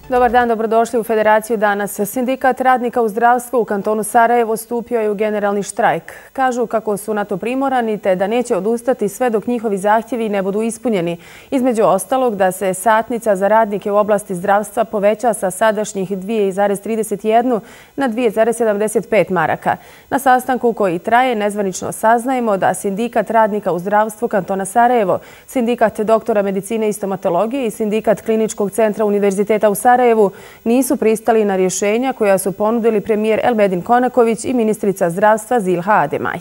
Dobar dan, dobrodošli u Federaciju danas. Sindikat radnika u zdravstvu u kantonu Sarajevo stupio je u generalni štrajk. Kažu kako su na to primorani te da neće odustati sve dok njihovi zahtjevi ne budu ispunjeni. Između ostalog da se satnica za radnike u oblasti zdravstva poveća sa sadašnjih 2,31 na 2,75 maraka. Na sastanku koji traje nezvanično saznajemo da Sindikat radnika u zdravstvu kantona Sarajevo, Sindikat doktora medicine i stomatologije i Sindikat kliničkog centra Univerziteta u Sarajevu nisu pristali na rješenja koja su ponudili premijer Elmedin Konaković i ministrica zdravstva Zilha Ademaj.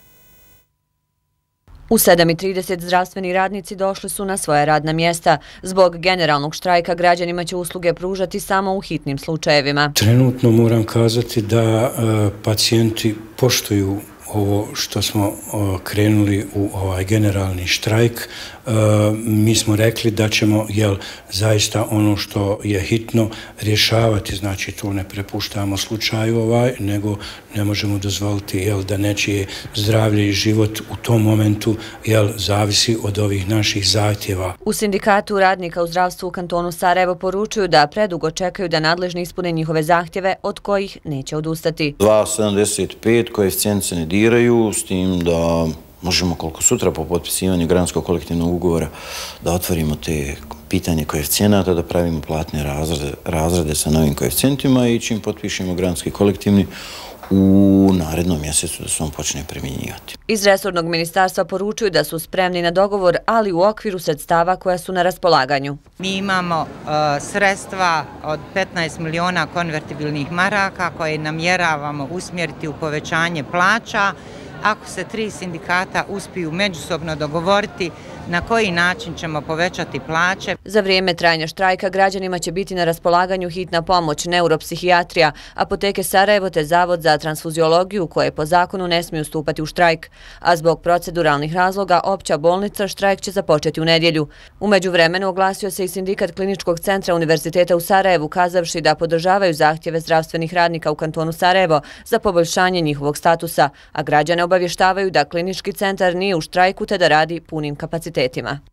U 7:30 zdravstveni radnici došli su na svoja radna mjesta. Zbog generalnog štrajka građanima će usluge pružati samo u hitnim slučajevima. Trenutno moram kazati da pacijenti poštuju ovo što smo krenuli u ovaj generalni štrajk. Mi smo rekli da ćemo zaista ono što je hitno rješavati, znači to ne prepuštamo slučaju nego ne možemo dozvoliti da nečije zdravlje i život u tom momentu zavisi od ovih naših zahtjeva. U Sindikatu radnika u zdravstvu u kantonu Sarajevo poručuju da predugo čekaju da nadležni ispune njihove zahtjeve od kojih neće odustati. 2,75 koeficijenti se ne diraju, s tim da možemo koliko sutra po potpisivanju granskog kolektivnog ugovora da otvorimo te pitanje koeficijenata, da pravimo platne razrede sa novim koeficijentima i čim potpišemo granski kolektivni u narednom mjesecu da se on počne primjenjivati. Iz resornog ministarstva poručuju da su spremni na dogovor, ali u okviru sredstava koja su na raspolaganju. Mi imamo sredstva od 15 miliona konvertibilnih maraka koje namjeravamo usmjeriti u povećanje plaća. Ako se 3 sindikata uspiju međusobno dogovoriti na koji način ćemo povećati plaće. Za vrijeme trajanja štrajka građanima će biti na raspolaganju hitna pomoć, neuropsihijatrija, apoteke Sarajevo te Zavod za transfuziologiju koje po zakonu ne smiju stupati u štrajk. A zbog proceduralnih razloga opća bolnica štrajk će započeti u nedjelju. U međuvremenu oglasio se i Sindikat kliničkog centra Univerziteta u Sarajevu kazavši da podržavaju zahtjeve zdravstvenih radnika u kantonu Sarajevo za poboljšanje njihovog statusa, a građane obavještavaju da klinički centar nije u štrajku te da radi punim kapacitetima.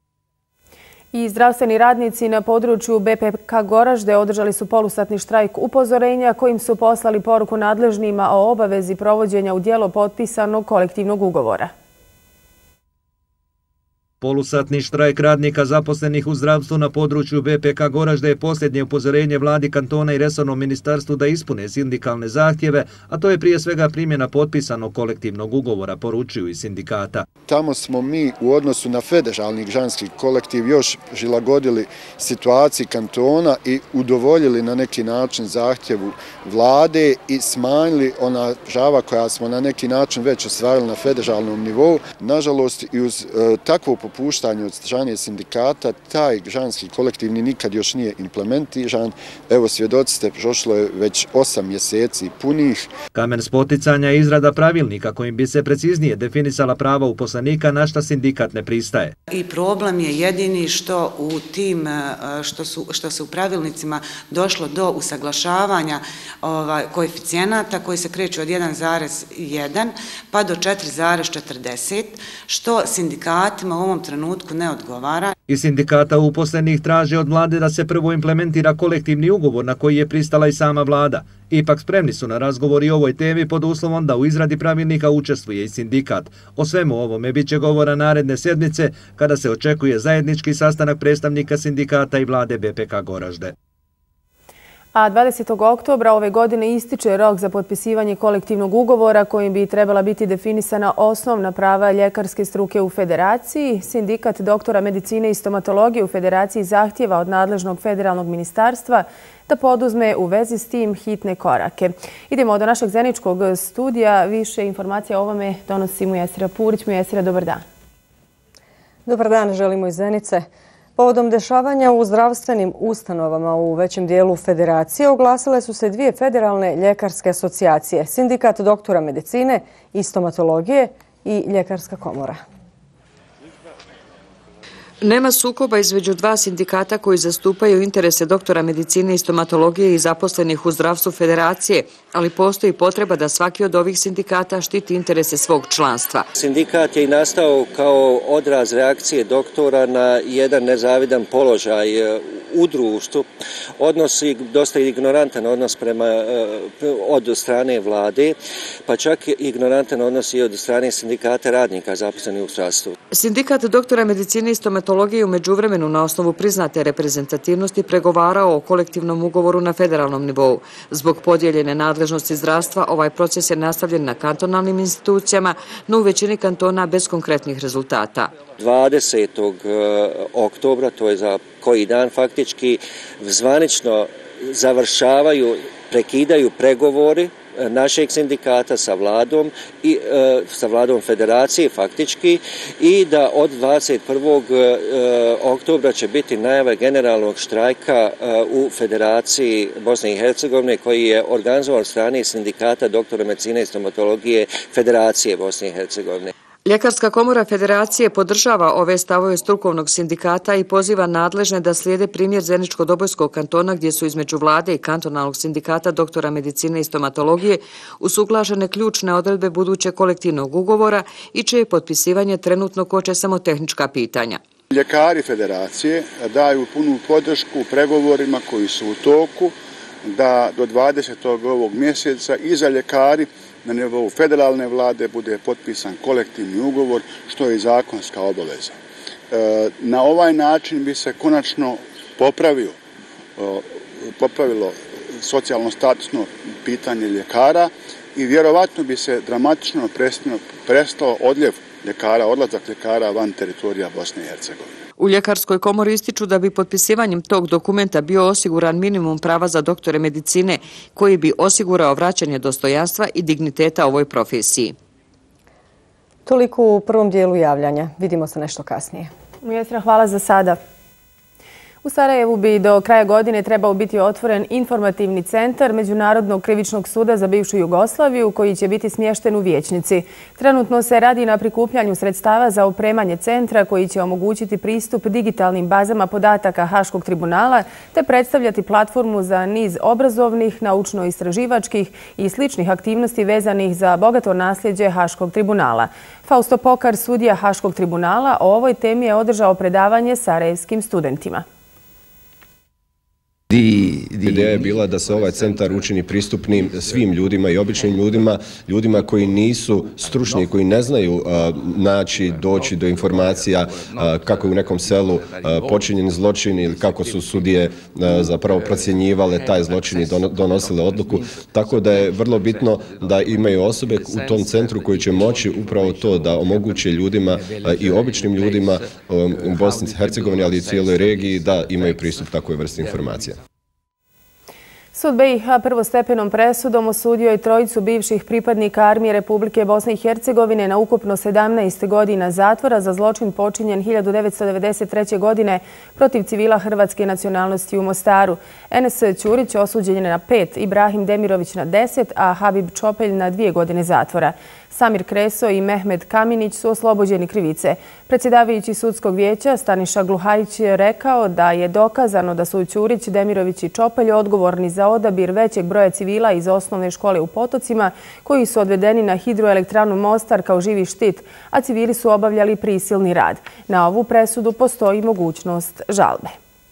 I zdravstveni radnici na području BPK Goražde održali su polusatni štrajk upozorenja kojim su poslali poruku nadležnima o obavezi provođenja u djelo potpisanog kolektivnog ugovora. Polusatni štrajk radnika zaposlenih u zdravstvu na području BPK Goražde je posljednje upozorenje vladi kantona i resornom ministarstvu da ispune sindikalne zahtjeve, a to je prije svega primjena potpisanog kolektivnog ugovora, poručuju iz sindikata. Tamo smo mi u odnosu na federalni građanski kolektiv još prilagodili situaciji kantona i udovoljili na neki način zahtjevu vlade i smanjili ona prava koja smo na neki način već ostvarili na federalnom nivou. Nažalost, i uz takvo popuštanje od strane sindikata, taj građanski kolektivni nikad još nije implementiran. Evo, svjedoci ste, prošlo je već 8 mjeseci punih. Kamen spoticanja je izrada pravilnika kojim bi se preciznije definisala prava uposlenika na šta sindikat ne pristaje. I problem je jedini što u tim, što se u pravilnicima došlo do usaglašavanja koeficijenata koji se kreću od 1,1 pa do 4,40, što sindikatima u ovom trenutku ne odgovara. Iz sindikata uposlenih traže od vlade da se prvo implementira kolektivni ugovor na koji je pristala i sama vlada. Ipak spremni su na razgovor i o ovoj temi pod uslovom da u izradi pravilnika učestvuje i sindikat. O svemu ovome bit će govora naredne sedmice kada se očekuje zajednički sastanak predstavnika sindikata i vlade BPK Goražde. A 20. oktobra ove godine ističe rok za potpisivanje kolektivnog ugovora kojim bi trebala biti definisana osnovna prava ljekarske struke u Federaciji. Sindikat doktora medicine i stomatologije u Federaciji zahtjeva od nadležnog federalnog ministarstva da poduzme u vezi s tim hitne korake. Idemo do našeg zeničkog studija. Više informacija o ovome donosi Mujesira Purić. Mujesira, dobar dan. Dobar dan, želimo iz Zenice. Povodom dešavanja u zdravstvenim ustanovama u većem dijelu Federacije oglasile su se 2 federalne ljekarske asocijacije, Sindikat doktora medicine i stomatologije i Ljekarska komora. Nema sukoba između dva sindikata koji zastupaju interese doktora medicine i stomatologije i zaposlenih u zdravstvu federacije, ali postoji potreba da svaki od ovih sindikata štiti interese svog članstva. Sindikat je i nastao kao odraz reakcije doktora na jedan nezavidan položaj u društvu. Odnos je dosta ignorantan odnos od strane vlade, pa čak ignorantan odnos i od strane sindikata radnika zaposlenih u zdravstvu. Sindikat doktora medicine i stomatologije u međuvremenu na osnovu priznate reprezentativnosti pregovarao o kolektivnom ugovoru na federalnom nivou. Zbog podijeljene nadležnosti zdravstva ovaj proces je nastavljen na kantonalnim institucijama, no u većini kantona bez konkretnih rezultata. 20. oktobra, to je za koji dan faktički, zvanično završavaju, prekidaju pregovori našeg sindikata sa vladom i sa vladom federacije faktički i da od 21. oktobra će biti najava generalnog štrajka u Federaciji Bosne i Hercegovine koji je organizovan od strane sindikata doktora medicine i stomatologije Federacije Bosne i Hercegovine. Ljekarska komora federacije podržava ove stavove strukovnog sindikata i poziva nadležne da slijede primjer Zeničko-Dobojskog kantona gdje su između vlade i kantonalnog sindikata doktora medicine i stomatologije usuglašene ključne odredbe budućeg kolektivnog ugovora i čije potpisivanje trenutno koče samo tehnička pitanja. Ljekari federacije daju punu podršku pregovorima koji su u toku da do 20. ovog mjeseca i za ljekari na nivou federalne vlade bude potpisan kolektivni ugovor, što je i zakonska obaveza. Na ovaj način bi se konačno popravilo socijalno statusno pitanje ljekara i vjerovatno bi se dramatično prestao odljev ljekara, odlazak ljekara van teritorija Bosne i Hercegovine. U Ljekarskoj komori ističu da bi potpisivanjem tog dokumenta bio osiguran minimum prava za doktore medicine koji bi osigurao vraćanje dostojanstva i digniteta ovoj profesiji. Toliko u prvom dijelu javljanja. Vidimo se nešto kasnije. Jesra, hvala za sada. U Sarajevu bi do kraja godine trebao biti otvoren informativni centar Međunarodnog krivičnog suda za bivšu Jugoslaviju koji će biti smješten u Vijećnici. Trenutno se radi na prikupljanju sredstava za opremanje centra koji će omogućiti pristup digitalnim bazama podataka Haškog tribunala te predstavljati platformu za niz obrazovnih, naučno-istraživačkih i sličnih aktivnosti vezanih za bogato nasljeđe Haškog tribunala. Fausto Pokar, sudija Haškog tribunala, o ovoj temi je održao predavanje sarajevskim studentima. Ideja je bila da se ovaj centar učini pristupnim svim ljudima i običnim ljudima koji nisu stručni, koji ne znaju doći do informacija kako je u nekom selu počinjen zločin ili kako su sudije zapravo procjenjivale taj zločin i donosile odluku. Tako da je vrlo bitno da imaju osobe u tom centru koji će moći upravo to da omoguće ljudima i običnim ljudima u Bosni i Hercegovini, ali i cijeloj regiji da imaju pristup takvoj vrsti informacija. Sud BiH prvostepenom presudom osudio je trojicu bivših pripadnika Armije Republike Bosne i Hercegovine na ukupno 17 godina zatvora za zločin počinjen 1993. godine protiv civila hrvatske nacionalnosti u Mostaru. Enes Ćurić osuđen je na 5, Ibrahim Demirović na 10, a Habib Čopelj na 2 godine zatvora. Samir Kreso i Mehmed Kaminić su oslobođeni krivice. Predsjedavajući sudskog vijeća Staniša Gluhajić je rekao da je dokazano da su Ćurić, Demirović i Čopelj odgovorni za odabir većeg broja civila iz osnovne škole u Potocima koji su odvedeni na hidroelektranu Mostar kao živi štit, a civili su obavljali prisilni rad. Na ovu presudu postoji mogućnost žalbe.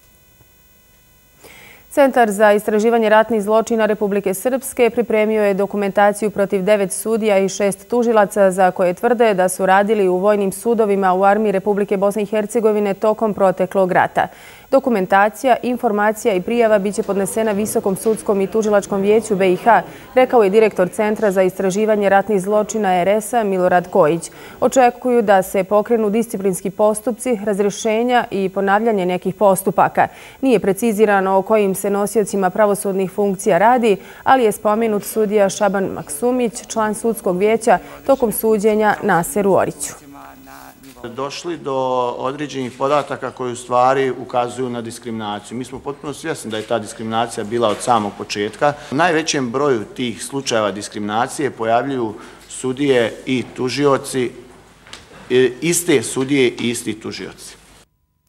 Centar za istraživanje ratnih zločina Republike Srpske pripremio je dokumentaciju protiv 9 sudija i 6 tužilaca za koje tvrde da su radili u vojnim sudovima u Armiji Republike Bosne i Hercegovine tokom proteklog rata. Dokumentacija, informacija i prijava biće podnesena Visokom sudskom i tužilačkom vijeću BiH, rekao je direktor Centra za istraživanje ratnih zločina RS-a Milorad Kojić. Očekuju da se pokrenu disciplinski postupci, razrješenja i ponavljanje nekih postupaka. Nije precizirano o kojim se nosiocima pravosudnih funkcija radi, ali je spomenut sudija Šaban Maksumić, član sudskog vijeća, tokom suđenja Naseru Oriću. Došli do određenih podataka koji u stvari ukazuju na diskriminaciju. Mi smo potpuno svjesni da je ta diskriminacija bila od samog početka. U najvećem broju tih slučajeva diskriminacije pojavljuju sudije i tužioci, iste sudije i isti tužioci.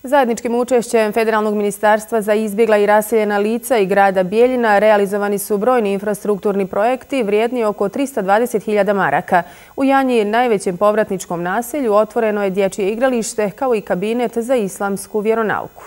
Zajedničkim učešćem Federalnog ministarstva za izbjegla i raseljena lica i grada Bijeljina realizovani su brojni infrastrukturni projekti vrijedni oko 320.000 maraka. U Janji, najvećem povratničkom naselju, otvoreno je dječje igralište kao i kabinet za islamsku vjeronauku.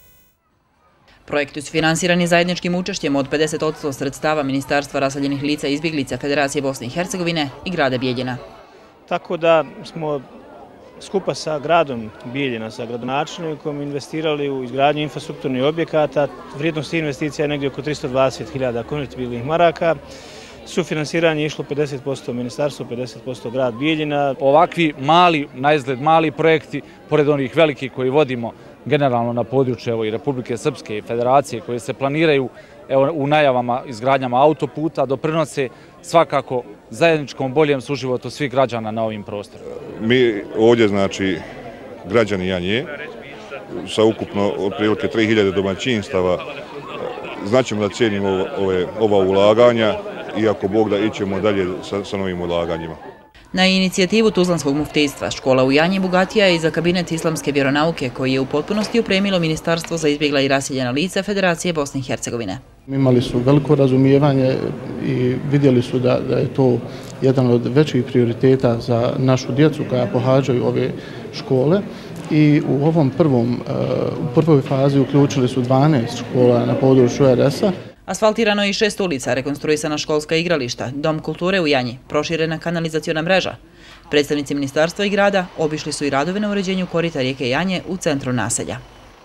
Projekti su finansirani zajedničkim učešćem od 50% sredstava Ministarstva raseljenih lica i izbjeglica Federacije Bosne i Hercegovine i grada Bijeljina. Tako da smo skupa sa gradom Bijeljina, sa gradonačelnikom, investirali u izgradnju infrastrukturnih objekata. Vrijednost investicija je negdje oko 320.000 konvertibilnih maraka. Sufinansiranje je išlo 50% ministarstvo, 50% grad Bijeljina. Ovakvi mali, na izgled mali projekti, pored onih velikih koji vodimo generalno na području i Republike Srpske i Federacije, koje se planiraju u najavama izgradnjama autoputa, doprinose svakako zajedničkom boljem suživotu svih građana na ovim prostorima. Mi ovdje, znači, građani Janje, sa ukupno otprilike 3000 domaćinstava, znaćemo da cijenimo ova ulaganja i ako Bog da ićemo dalje sa novim ulaganjima. Na inicijativu Tuzlanskog muftejstva škola u Janji bogatija je i za kabinet islamske vjeronauke koji je u potpunosti opremilo Ministarstvo za izbjegla i raseljena lica Federacije Bosne i Hercegovine. Imali su veliko razumijevanje i vidjeli su da je to jedan od većih prioriteta za našu djecu koja pohađaju ove škole i u ovom prvoj fazi uključili su 12 škola na području RS-a. Asfaltirano je i 6 ulica, rekonstruisana školska igrališta, dom kulture u Janji, proširena kanalizaciona mreža. Predstavnici ministarstva i grada obišli su i radove na uređenju korita rijeke Janje u centru naselja.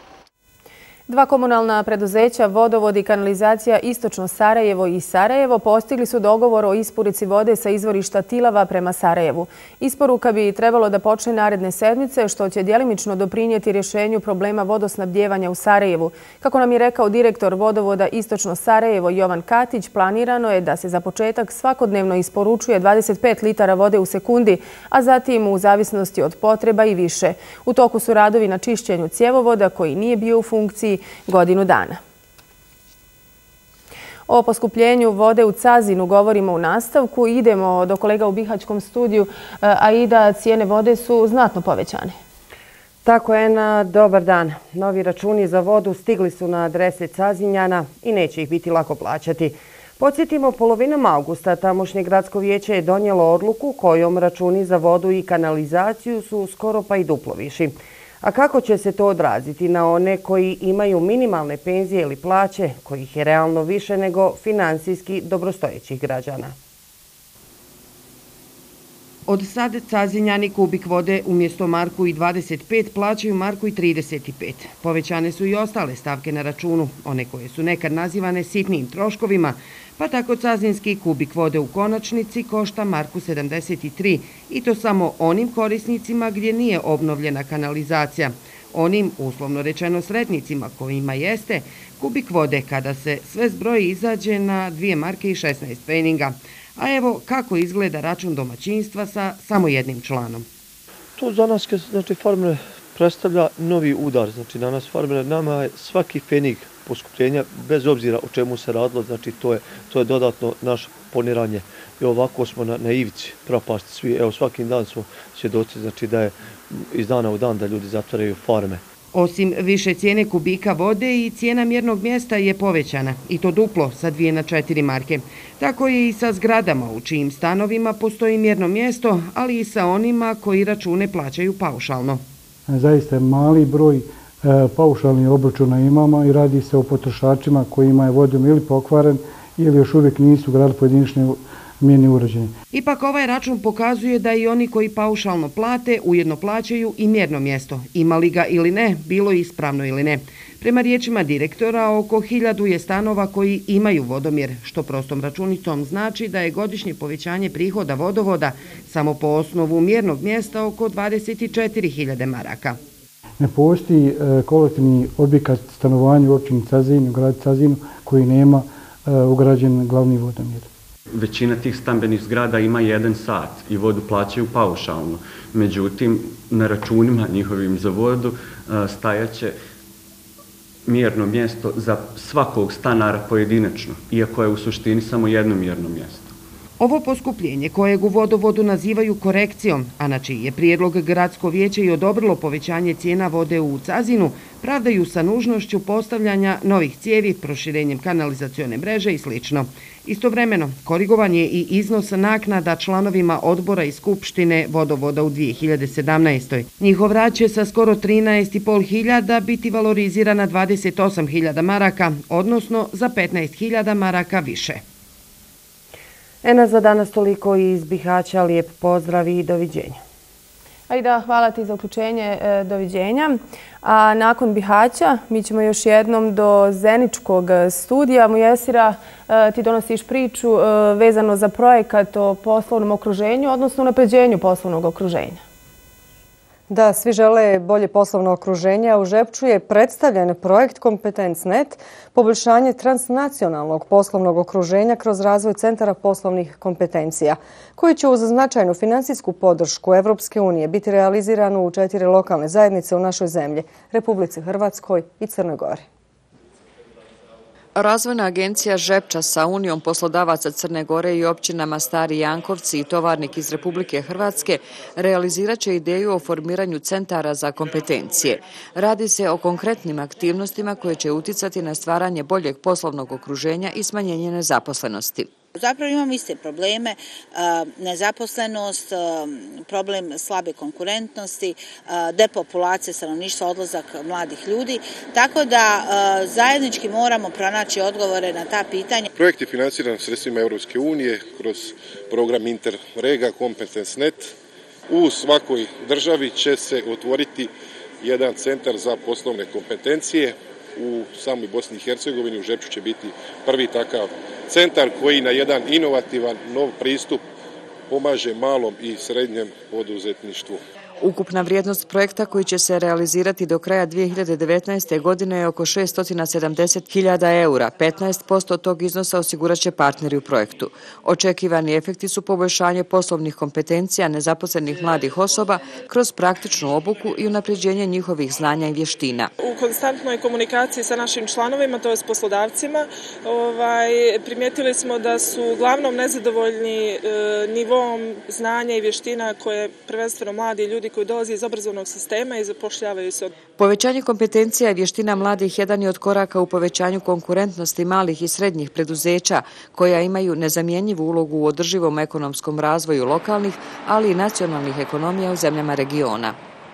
Dva komunalna preduzeća, Vodovod i kanalizacija Istočno Sarajevo i Sarajevo, postigli su dogovor o isporuci vode sa izvorišta Tilava prema Sarajevu. Isporuka bi trebalo da počne naredne sedmice, što će djelimično doprinijeti rješenju problema vodosnabdjevanja u Sarajevu. Kako nam je rekao direktor Vodovoda Istočno Sarajevo Jovan Katić, planirano je da se za početak svakodnevno isporučuje 25 litara vode u sekundi, a zatim u zavisnosti od potreba i više. U toku su radovi na čišćenju cjevovoda koji nije bio u funkciji godinu dana. O poskupljenju vode u Cazinu govorimo u nastavku. Idemo do kolega u Bihaćkom studiju. Aida, cijene vode su znatno povećane. Tako je, na dobar dan. Novi računi za vodu stigli su na adrese Cazinjana i neće ih biti lako plaćati. Podsjetimo, polovinom augusta tamošnje gradsko vijeće je donijelo odluku kojom računi za vodu i kanalizaciju su skoro pa i duplo viši. A kako će se to odraziti na one koji imaju minimalne penzije ili plaće, kojih je realno više nego finansijski dobrostojećih građana? Od sad Cazinjani kubik vode umjesto marku i 25 plaćaju marku i 35. Povećane su i ostale stavke na računu, one koje su nekad nazivane sitnim troškovima, pa tako cazinski kubik vode u konačnici košta marku 73 i to samo onim korisnicima gdje nije obnovljena kanalizacija. Onim, uslovno rečeno, sretnicima kojima jeste, kubik vode kada se sve zbroji izađe na 2 marke i 16 pfeninga. A evo kako izgleda račun domaćinstva sa samo jednim članom. To za nas, znači, farmer predstavlja novi udar. Znači, danas farmer, nama je svaki pfenig poskupljenja, bez obzira o čemu se radilo, znači to je dodatno naše poniranje. I ovako smo na ivici propasti svi. Evo, svakim dan smo svjedoci, znači da je iz dana u dan da ljudi zatvaraju farme. Osim više cijene kubika vode i cijena mjernog mjesta je povećana, i to duplo sa 2 na 4 marke. Tako je i sa zgradama u čijim stanovima postoji mjerno mjesto, ali i sa onima koji račune plaćaju paušalno. Zaista mali broj paušalnih obračuna imamo i radi se o potrošačima kojima je vodom ili pokvaren ili još uvijek nisu gradili pojedinačne mjerni uređaji. Ipak ovaj račun pokazuje da i oni koji paušalno plate ujedno plaćaju i mjerno mjesto. Imali ga ili ne, bilo ispravno ili ne. Prema riječima direktora, oko 1000 je stanova koji imaju vodomjer, što prostom računicom znači da je godišnje povećanje prihoda vodovoda samo po osnovu mjernog mjesta oko 24.000 maraka. Ne postoji kolektivni objekat stanovanja u općini Cazin, u gradu Cazinu, koji nema ugrađen glavni vodomjer. Većina tih stambenih zgrada ima 1 sat i vodu plaćaju paušalno. Međutim, na računima njihovim za vodu stajaće mjerno mjesto za svakog stanara pojedinačno, iako je u suštini samo jedno mjerno mjesto. Ovo poskupljenje, kojeg u vodovodu nazivaju korekcijom, a na čiji je prijedlog gradsko vijeće i odobrilo povećanje cijena vode u Cazinu, pravdaju sa nužnošću postavljanja novih cijevi, proširenjem kanalizacione mreže i sl. Istovremeno, korigovan je i iznos naknada članovima odbora i skupštine vodovoda u 2017. Njihov rad će sa skoro 13.500 biti valoriziran na 28.000 maraka, odnosno za 15.000 maraka više. Ena, za danas toliko iz Bihaća. Lijep pozdrav i doviđenja. Ajda, hvala ti za uključenje, doviđenja. A nakon Bihaća mi ćemo još jednom do Zeničkog studija. Mujesira, ti donosiš priču vezano za projekat o poslovnom okruženju, odnosno unapređenju poslovnog okruženja. Da, svi žele bolje poslovno okruženje, a u Žepču je predstavljen projekt Kompetens.net, poboljšanje transnacionalnog poslovnog okruženja kroz razvoj centara poslovnih kompetencija, koji će uz značajnu financijsku podršku Evropske unije biti realiziran u 4 lokalne zajednice u našoj zemlji, Republici Hrvatskoj i Crnoj Gori. Razvojna agencija Žepča sa Unijom poslodavaca Crne Gore i općinama Stari Jankovci i Tovarnik iz Republike Hrvatske realizirat će ideju o formiranju centara za kompetencije. Radi se o konkretnim aktivnostima koje će uticati na stvaranje boljeg poslovnog okruženja i smanjenje nezaposlenosti. Zapravo imamo iste probleme, nezaposlenost, problem slabe konkurentnosti, depopulacija stanovništva, odlazak mladih ljudi, tako da zajednički moramo pronaći odgovore na ta pitanja. Projekt je financiran sredstvima Europske unije kroz program Interrega Kompetens.net. U svakoj državi će se otvoriti jedan centar za poslovne kompetencije. U samoj Bosni i Hercegovini u Žepču će biti prvi takav centar koji na jedan inovativan nov pristup pomaže malom i srednjem poduzetništvu. Ukupna vrijednost projekta koji će se realizirati do kraja 2019. godine je oko 670.000 eura. 15% tog iznosa osigurat će partneri u projektu. Očekivani efekti su poboljšanje poslovnih kompetencija nezaposlenih mladih osoba kroz praktičnu obuku i unapređenje njihovih znanja i vještina. U konstantnoj komunikaciji sa našim članovima, to je s poslodavcima, primijetili smo da su uglavnom nezadovoljni nivom znanja i vještina koje prvenstveno mladi ljudi koji dolazi iz obrazovnog sistema i zapošljavaju se. Povećanje kompetencija i vještina mladih jedan je od koraka u povećanju konkurentnosti malih i srednjih preduzeća koja imaju nezamjenjivu ulogu u održivom ekonomskom razvoju lokalnih, ali i nacionalnih ekonomija u zemljama regiona.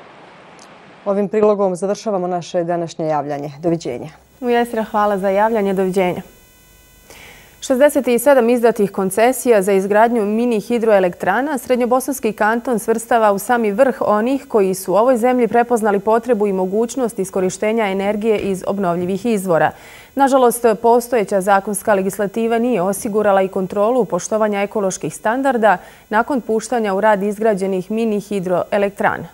Ovim prilogom završavamo naše današnje javljanje. Doviđenja. Mujesira, hvala za javljanje. Doviđenja. 67 izdatih koncesija za izgradnju mini hidroelektrana Srednjobosanski kanton svrstava u sami vrh onih koji su u ovoj zemlji prepoznali potrebu i mogućnost iskorištenja energije iz obnovljivih izvora. Nažalost, postojeća zakonska legislativa nije osigurala i kontrolu poštovanja ekoloških standarda nakon puštanja u rad izgrađenih mini hidroelektrana.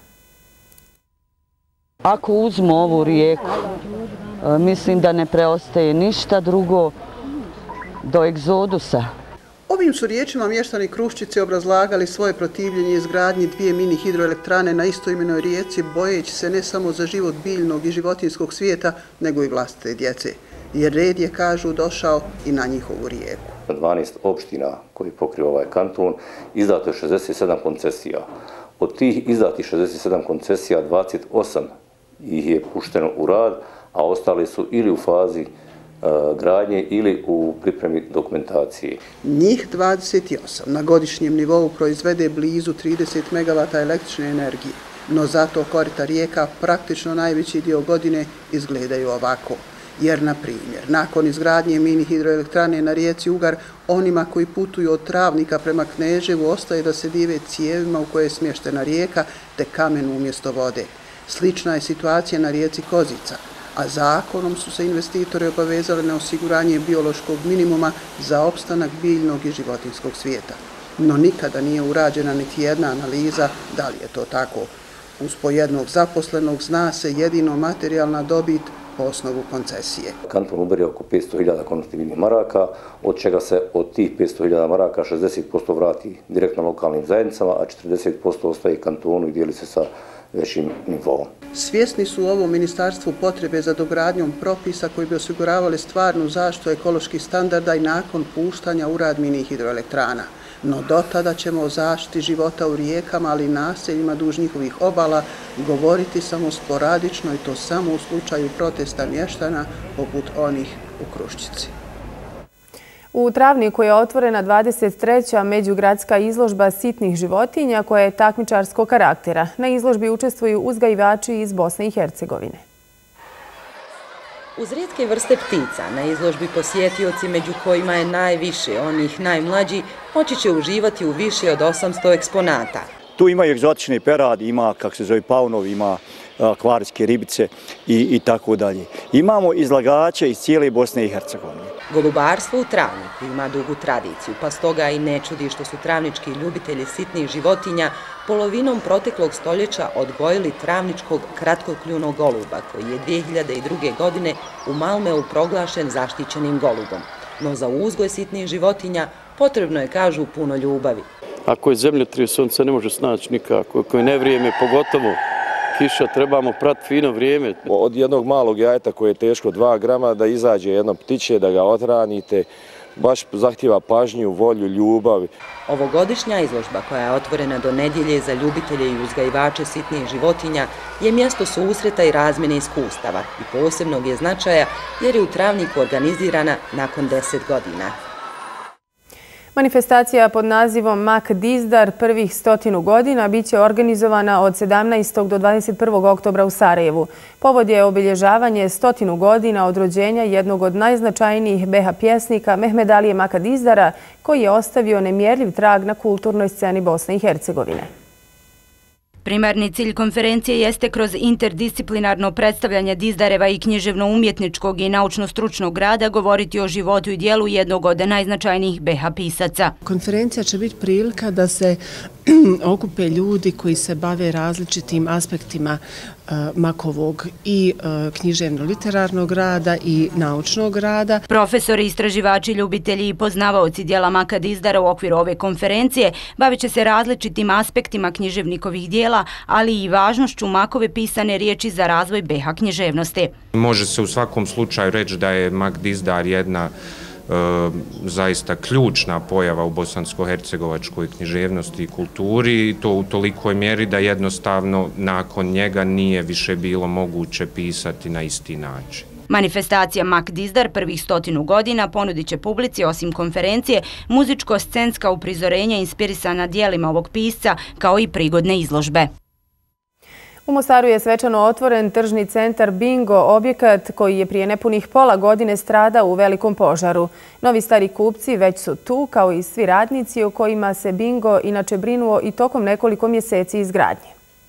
Ako uzmu ovu rijeku, mislim da ne preostaje ništa drugo do egzodusa. Ovim su riječima mještani Kruščice obrazlagali svoje protivljenje izgradnji 2 mini hidroelektrane na istoimenoj rijeci, bojeći se ne samo za život biljnog i životinjskog svijeta, nego i vlastite djece. Jer red je, kažu, došao i na njihovu rijeku. 12 opština koji pokriva ovaj kanton izdato je 67 koncesija. Od tih izdatih 67 koncesija 28 ih je pušteno u rad, a ostali su ili u fazi gradnje ili u pripremi dokumentacije. Njih 28 na godišnjem nivou proizvede blizu 30 MW električne energije, no zato korita rijeka praktično najveći dio godine izgledaju ovako. Jer, na primjer, nakon izgradnje mini hidroelektrane na rijeci Ugar, onima koji putuju od Travnika prema Kneževu ostaje da se dive cijevima u koje je smještena rijeka te kamen umjesto vode. Slična je situacija na rijeci Kozica, a zakonom su se investitori obavezali na osiguranje biološkog minimuma za opstanak biljnog i životinjskog svijeta. No nikada nije urađena niti jedna analiza da li je to tako. Uz po jednog zaposlenog zna se jedino materijalna dobit po osnovu koncesije. Kanton ubere oko 500.000 konvertibilnih maraka, od čega se od tih 500.000 maraka 60% vrati direktno lokalnim zajednicama, a 40% ostaje kantonu i dijeli se sa većim nivoom. Svjesni su u ovom ministarstvu potrebe za dogradnjom propisa koji bi osiguravali stvarnu zaštitu ekoloških standarda i nakon puštanja u rad mini hidroelektrana. No do tada ćemo o zaštiti života u rijekama, ali i naseljima duž njihovih obala govoriti samo sporadično i to samo u slučaju protesta mještana poput onih u Kruščici. U Travniku je otvorena 23. međugradska izložba sitnih životinja koja je takmičarskog karaktera. Na izložbi učestvuju uzgajivači iz Bosne i Hercegovine. Uz rijetke vrste ptica na izložbi posjetioci, među kojima je najviše onih najmlađi, moći će uživati u više od 800 eksponata. Tu ima egzotični perad, ima, kako se zove, paunov, ima akvarijske ribice i tako dalje. Imamo izlagače iz cijele Bosne i Hercegovine. Golubarstvo u Travniku ima dugu tradiciju, pa stoga i ne čudi što su travnički ljubitelji sitnih životinja polovinom proteklog stoljeća odgojili travničkog kratkokljunog goluba, koji je 2002. godine u Malmeu proglašen zaštićenim golubom. No za uzgoj sitnih životinja potrebno je, kažu, puno ljubavi. Ako je zemljotres, on se ne može snaći nikako. Ako je nevrijeme, pogotovo kiša, trebamo prati fino vrijeme. Od jednog malog jajeta koje je teško 2 grama da izađe jedno ptiće, da ga othranite, baš zahtjeva pažnju, volju, ljubav. Ovogodišnja izložba, koja je otvorena do nedjelje za ljubitelje i uzgajivače sitnih životinja, je mjesto susreta i razmjene iskustava i posebnog je značaja jer je u Travniku organizirana nakon 10 godina. Manifestacija pod nazivom Mak Dizdar prvih 100 godina bit će organizovana od 17. do 21. oktobra u Sarajevu. Povod je obilježavanje 100 godina od rođenja jednog od najznačajnijih BH pjesnika Mehmed Alije Maka Dizdara, koji je ostavio nemjerljiv trag na kulturnoj sceni Bosne i Hercegovine. Primarni cilj konferencije jeste kroz interdisciplinarno predstavljanje Dizdareva i književno-umjetničkog i naučno-stručnog rada govoriti o životu i dijelu jednog od najznačajnijih BH pisaca. Konferencija će biti prilika da se okupe ljudi koji se bave različitim aspektima Makovog i književno-literarnog rada i naučnog rada. Profesori, istraživači, ljubitelji i poznavaoci dijela Maka Dizdara u okviru ove konferencije bavit će se različitim aspektima književnikovih dijela, ali i važnošću Makove pisane riječi za razvoj BH književnosti. Može se u svakom slučaju reći da je Mak Dizdar jedna zaista ključna pojava u bosansko-hercegovačkoj književnosti i kulturi i to u tolikoj mjeri da jednostavno nakon njega nije više bilo moguće pisati na isti način. Manifestacija Mak Dizdar prvih 100 godina ponudit će publici, osim konferencije, muzičko-scenska uprizorenja inspirisana dijelima ovog pisca, kao i prigodne izložbe. U Mostaru je svečano otvoren tržni centar Bingo, objekat koji je prije nepunih pola godine stradao u velikom požaru. Novi stari kupci već su tu, kao i svi radnici o kojima se Bingo inače brinuo i tokom nekoliko mjeseci izgradnje.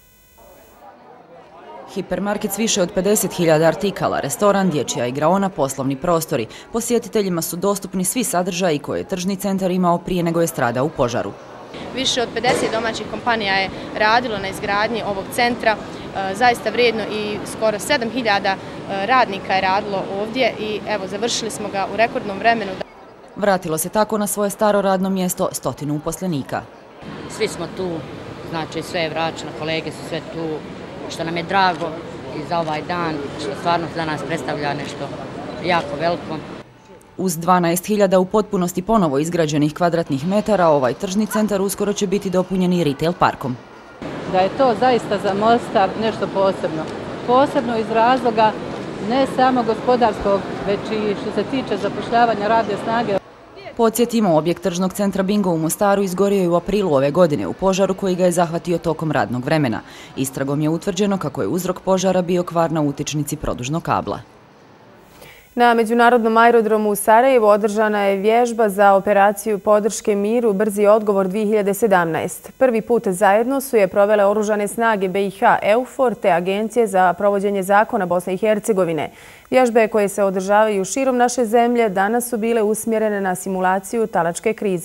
Hipermarket s više od 50.000 artikala, restoran, dječja igraona, poslovni prostori. Posjetiteljima su dostupni svi sadržaji koje je tržni centar imao prije nego je stradao u požaru. Više od 50 domaćih kompanija je radilo na izgradnji ovog centra, zaista vrijedno, i skoro 7.000 radnika je radilo ovdje i evo, završili smo ga u rekordnom vremenu. Vratilo se tako na svoje staro radno mjesto 100 uposlenika. Svi smo tu, znači sve je vraćeno, kolege su sve tu, što nam je drago i za ovaj dan, što stvarno za nas predstavlja nešto jako veliko. Uz 12.000 u potpunosti ponovo izgrađenih kvadratnih metara, ovaj tržni centar uskoro će biti dopunjen i retail parkom. Da je to zaista za Mostar nešto posebno. Posebno iz razloga ne samo gospodarskog, već i što se tiče zapošljavanja radne snage. Podsjetimo, objekt tržnog centra Bingo u Mostaru izgorio je u aprilu ove godine u požaru koji ga je zahvatio tokom radnog vremena. Istragom je utvrđeno kako je uzrok požara bio kvar na utičnici produžnog kabla. Na Međunarodnom aerodromu u Sarajevu održana je vježba za operaciju podrške miru Brzi odgovor 2017. Prvi put zajedno su je provele oružane snage BiH, EUFOR te Agencije za provođenje zakona Bosne i Hercegovine. Vježbe koje se održavaju širom naše zemlje danas su bile usmjerene na simulaciju talačke krize.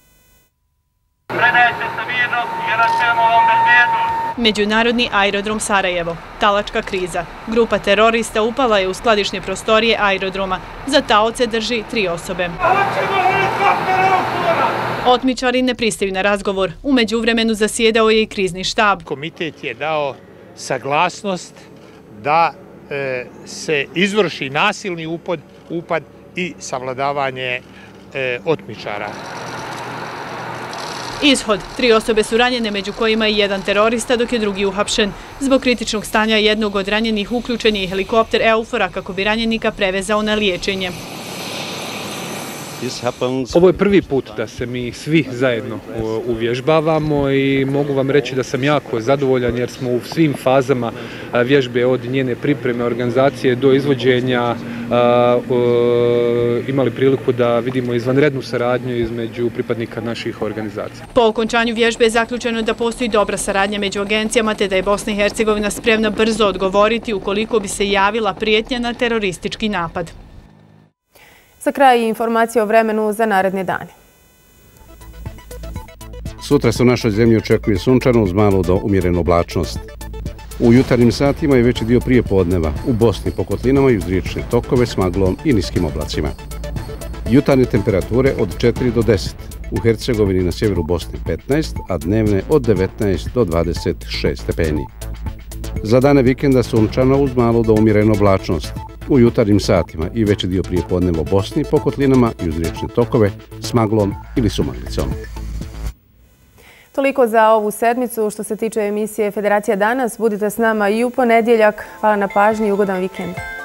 Predajte se mirno jer ćemo vam bezbjednost. Međunarodni aerodrom Sarajevo. Talačka kriza. Grupa terorista upala je u skladišne prostorije aerodroma. Za taoce drži 3 osobe. Otmičari ne pristaju na razgovor. U međuvremenu zasjedao je i krizni štab. Komitet je dao saglasnost da se izvrši nasilni upad i savladavanje otmičara. Ishod, 3 osobe su ranjene, među kojima i jedan terorista, dok je drugi uhapšen. Zbog kritičnog stanja jednog od ranjenih uključen je i helikopter Eufora kako bi ranjenika prevezao na liječenje. Ovo je prvi put da se mi svi zajedno uvježbavamo i mogu vam reći da sam jako zadovoljan jer smo u svim fazama vježbe od njene pripreme, organizacije do izvođenja imali priliku da vidimo izvanrednu saradnju između pripadnika naših organizacija. Po okončanju vježbe je zaključeno da postoji dobra saradnja među agencijama te da je Bosna i Hercegovina spremna brzo odgovoriti ukoliko bi se javila prijetnja na teroristički napad. Za kraj informacije o vremenu za naredne dane. Sutra se u našoj zemlji očekuje sunčano uz malu do umjerenu oblačnost. U jutarnjim satima je veći dio prije podneva, u Bosni po kotlinama i uz riječne tokove s maglom i niskim oblacima. Jutarnje temperature od 4 do 10, u Hercegovini na sjeveru Bosne 15, a dnevne od 19 do 26 stepeni. Za dane vikenda sunčano uz malu do umjerenu oblačnost. U jutarnjim satima i veći dio prije podneva u Bosni po kotlinama i uz riječne tokove s maglom ili sumaglicom. Toliko za ovu sedmicu. Što se tiče emisije Federacija danas, budite s nama i u ponedjeljak. Hvala na pažnji i ugodan vikend.